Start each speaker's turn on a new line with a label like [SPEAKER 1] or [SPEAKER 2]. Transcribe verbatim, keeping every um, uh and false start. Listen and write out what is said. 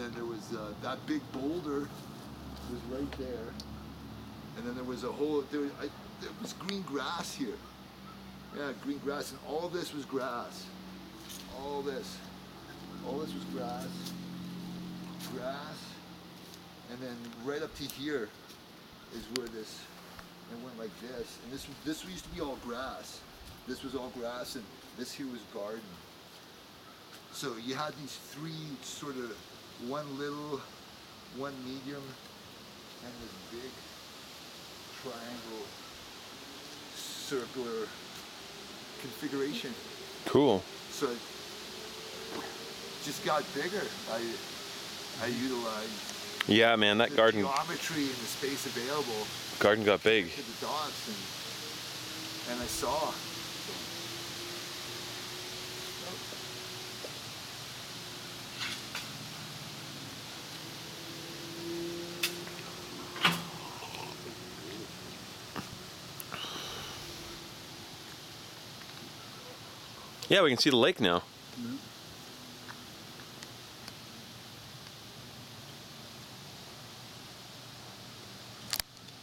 [SPEAKER 1] then there was uh, that big boulder was right there. And then there was a whole, there, I, there was green grass here. Yeah, green grass, and all this was grass. All this. All this was grass. Grass. And then right up to here is where this, it went like this. And this, this used to be all grass. This was all grass, and this here was garden. So you had these three sort of, one little, one medium, and this big triangle, circular configuration.
[SPEAKER 2] Cool.
[SPEAKER 1] So it just got bigger. I, I utilized
[SPEAKER 2] Yeah, man, that
[SPEAKER 1] the
[SPEAKER 2] garden
[SPEAKER 1] geometry and the space available
[SPEAKER 2] garden got big.
[SPEAKER 1] to the dots, and, and I saw.
[SPEAKER 2] Yeah, we can see the lake now.
[SPEAKER 1] Mm-hmm.